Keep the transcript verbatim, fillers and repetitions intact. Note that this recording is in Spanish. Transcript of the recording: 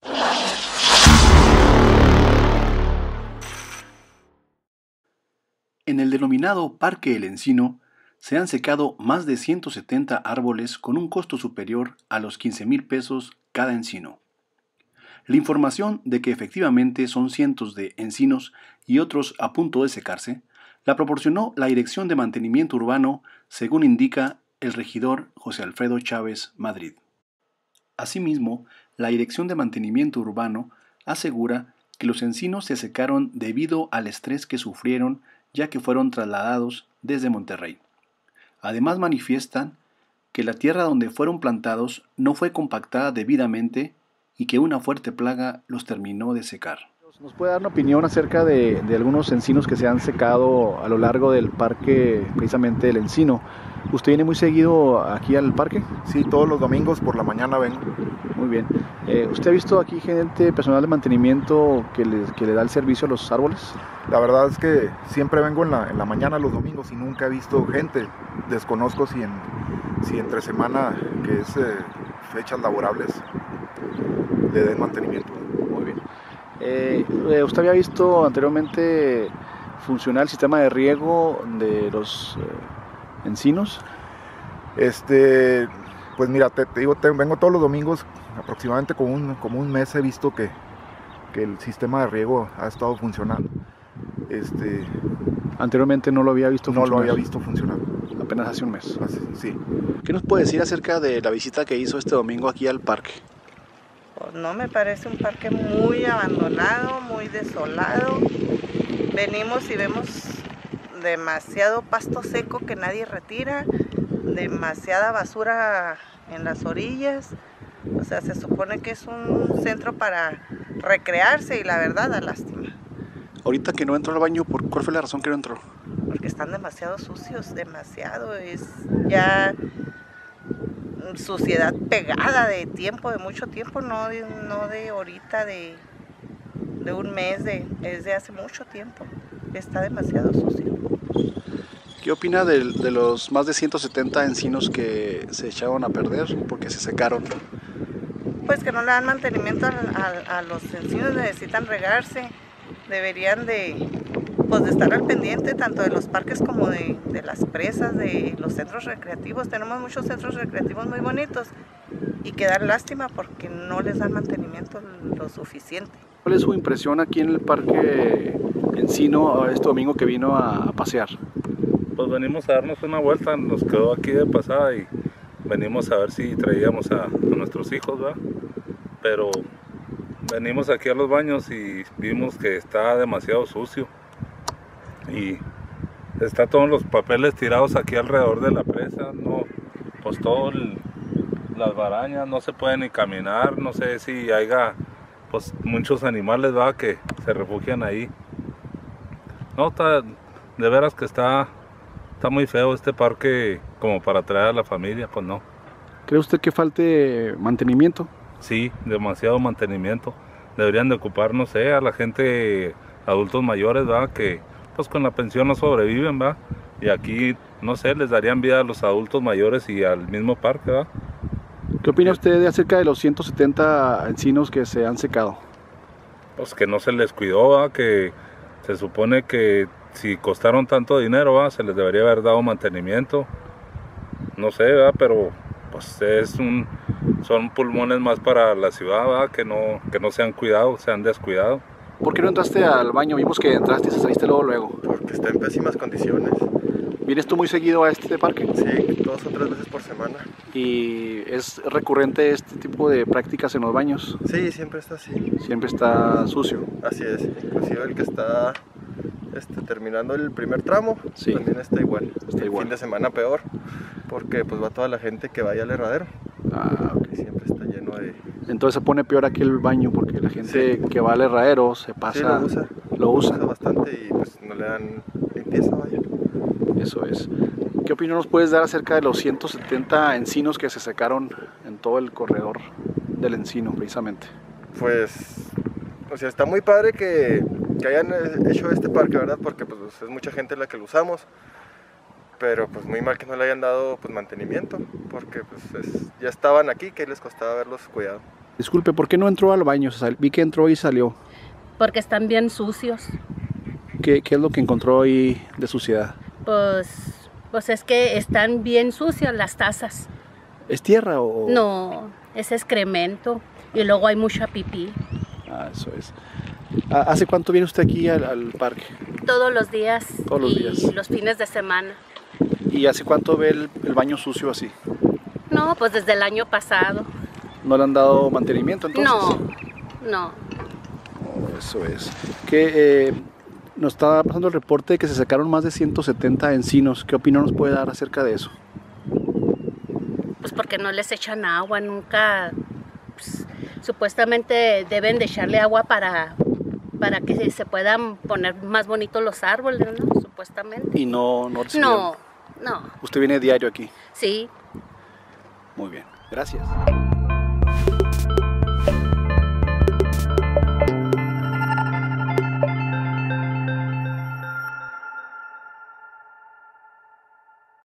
En el denominado Parque El Encino se han secado más de ciento setenta árboles con un costo superior a los quince mil pesos cada encino. La información de que efectivamente son cientos de encinos y otros a punto de secarse la proporcionó la Dirección de Mantenimiento Urbano, según indica el regidor José Alfredo Chávez Madrid. Asimismo, la Dirección de Mantenimiento Urbano asegura que los encinos se secaron debido al estrés que sufrieron ya que fueron trasladados desde Monterrey. Además manifiestan que la tierra donde fueron plantados no fue compactada debidamente y que una fuerte plaga los terminó de secar. ¿Nos puede dar una opinión acerca de, de algunos encinos que se han secado a lo largo del parque, precisamente el Encino? ¿Usted viene muy seguido aquí al parque? Sí, todos los domingos por la mañana vengo. Muy bien. Eh, ¿Usted ha visto aquí gente, personal de mantenimiento que le, que le da el servicio a los árboles? La verdad es que siempre vengo en la, en la mañana los domingos y nunca he visto gente. Desconozco si, en, si entre semana, que es eh, fechas laborables, le den mantenimiento. Muy bien. Eh, ¿Usted había visto anteriormente funcionar el sistema de riego de los eh, encinos? Este, pues mira, te, te digo, te, vengo todos los domingos, aproximadamente como un, como un mes he visto que, que el sistema de riego ha estado funcionando. Este, Anteriormente no lo había visto no funcionar. lo había visto funcionar. Apenas hace un mes. Hace, sí. ¿Qué nos puede decir acerca de la visita que hizo este domingo aquí al parque? Pues no, me parece un parque muy abandonado, muy desolado. Venimos y vemos demasiado pasto seco que nadie retira, demasiada basura en las orillas. O sea, se supone que es un centro para recrearse y la verdad da lástima. Ahorita que no entró al baño, ¿por cuál fue la razón que no entró? Porque están demasiado sucios, demasiado. Es ya suciedad pegada de tiempo, de mucho tiempo, no de, no de ahorita, de, de un mes, de, es de hace mucho tiempo. Está demasiado sucio. ¿Qué opina de, de los más de ciento setenta encinos que se echaron a perder porque se secaron? Pues que no le dan mantenimiento a, a, a los encinos, necesitan regarse, deberían de, pues de estar al pendiente tanto de los parques como de, de las presas, de los centros recreativos. Tenemos muchos centros recreativos muy bonitos y que dan lástima porque no les dan mantenimiento lo suficiente. ¿Cuál es su impresión aquí en el parque Encino este domingo que vino a pasear? Pues venimos a darnos una vuelta, nos quedó aquí de pasada y venimos a ver si traíamos a, a nuestros hijos, ¿verdad? Pero venimos aquí a los baños y vimos que está demasiado sucio y está todos los papeles tirados aquí alrededor de la presa, no, pues todo el, las barañas, no se puede ni caminar, no sé si haya pues muchos animales, ¿verdad?, que se refugian ahí. No, está, de veras que está Está muy feo este parque como para traer a la familia, pues no. ¿Cree usted que falte mantenimiento? Sí, demasiado mantenimiento. Deberían de ocupar, no sé, a la gente, adultos mayores, ¿verdad?, que pues con la pensión no sobreviven, ¿verdad? Y aquí, no sé, les darían vida a los adultos mayores y al mismo parque, ¿verdad? ¿Qué opina usted de acerca de los ciento setenta encinos que se han secado? Pues que no se les cuidó, ¿verdad?, que se supone que si costaron tanto dinero, ¿verdad?, se les debería haber dado mantenimiento. No sé, ¿verdad?, pero pues es un, son pulmones más para la ciudad, ¿verdad?, que no, que no se han cuidado, se han descuidado. ¿Por qué no entraste al baño? Vimos que entraste y saliste luego luego. Porque está en pésimas condiciones. ¿Vienes tú muy seguido a este parque? Sí, dos o tres veces por semana. ¿Y es recurrente este tipo de prácticas en los baños? Sí, siempre está así. Siempre está sucio. Así es, inclusive el que está este, terminando el primer tramo, sí, también está igual. Está el igual. fin de semana peor, porque pues va toda la gente que vaya al herradero. Ah, okay. Siempre está lleno de... Entonces se pone peor aquí el baño porque la gente sí. que va al herradero se pasa... Sí, lo usa. Lo usa. Lo usa bastante y pues no le dan limpieza, vaya. Eso es. ¿Qué opinión nos puedes dar acerca de los ciento setenta encinos que se secaron en todo el corredor del Encino, precisamente? Pues, o sea, está muy padre que, que hayan hecho este parque, ¿verdad? Porque pues es mucha gente la que lo usamos. Pero pues muy mal que no le hayan dado pues mantenimiento, porque pues es, ya estaban aquí, que les costaba haberlos cuidado. Disculpe, ¿por qué no entró al baño? Sal- Vi que entró y salió. Porque están bien sucios. ¿Qué, qué es lo que encontró ahí de suciedad? Pues, pues es que están bien sucias las tazas. ¿Es tierra o...? No, es excremento. Y luego hay mucha pipí. Ah, eso es. Ah, ¿hace cuánto viene usted aquí al, al parque? Todos los días. Todos los y días. los fines de semana. ¿Y hace cuánto ve el, el baño sucio así? No, pues desde el año pasado. ¿No le han dado mantenimiento entonces? No, no. Oh, eso es. Que eh, nos está pasando el reporte de que se sacaron más de ciento setenta encinos. ¿Qué opinión nos puede dar acerca de eso? Pues porque no les echan agua, nunca. Pues, supuestamente deben de echarle agua para, para que se puedan poner más bonitos los árboles, ¿no? Supuestamente. Y no, no recibieron. No, no. ¿Usted viene diario aquí? Sí. Muy bien. Gracias.